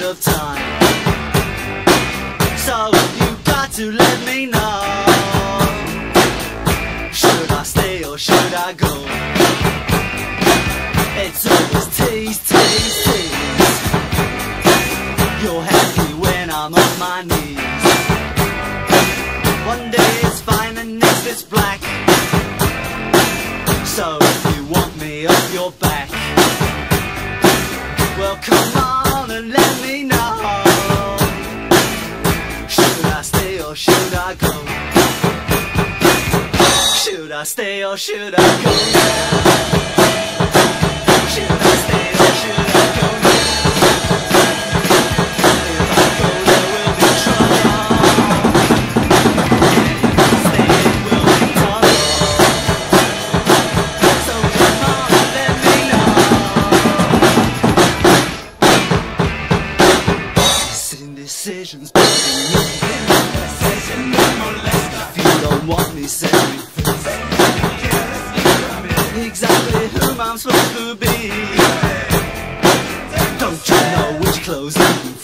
of time. So you got to let me know, should I stay or should I go? It's always tease, tease, tease. You're happy when I'm on my knees. One day it's fine and next it's black. So if you want me off your back, well come on and let me know, should I stay or should I go? Should I stay or should I go now? Should I stay or should I go now? If I go there will be trouble. Stay it will be trouble. So come on and let me know. These indecisions bugging me. If you don't want me, say exactly whom I'm supposed to be. Don't you know which clothes I'm